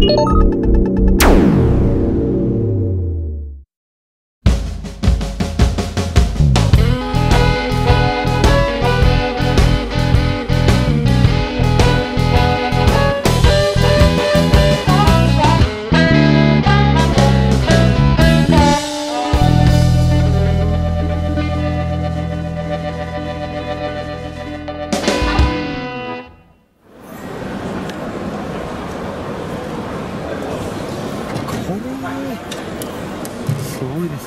すごいです。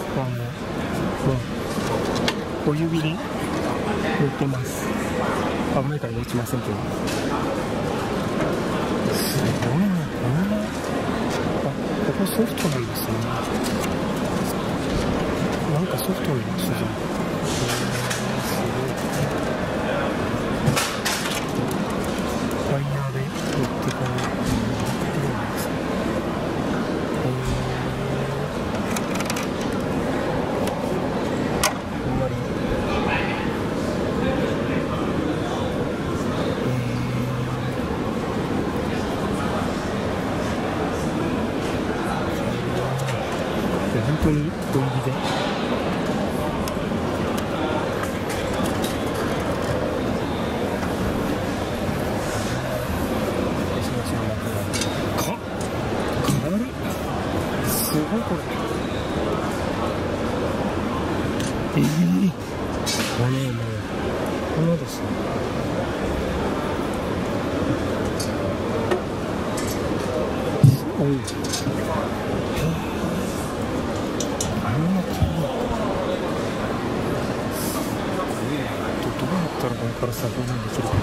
小指に塗ってます。危ないから落ちませんけど。すごいね。ここソフトなんですね。なんかソフトの素材。すごい。ワイヤーで塗ってこう。本当に小指で軽い。すごいこれ。このですね。すごい。どうやったらこれから作業ができるかな。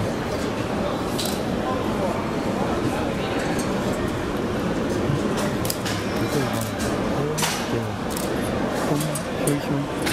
例えばこうやってこんなひょいひょい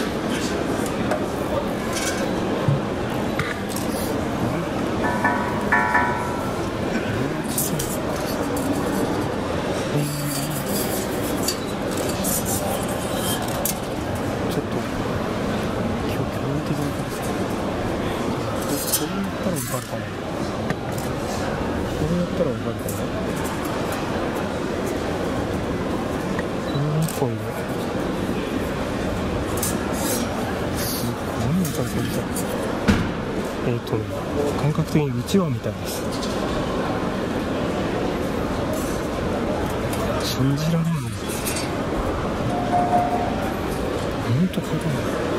ちょっと今日強烈なこれやったら分かるかな。これやったら分かるかな。1本ですごい分かるこれじゃ。感覚的にうちわみたいです。信じられない。ほんと軽い。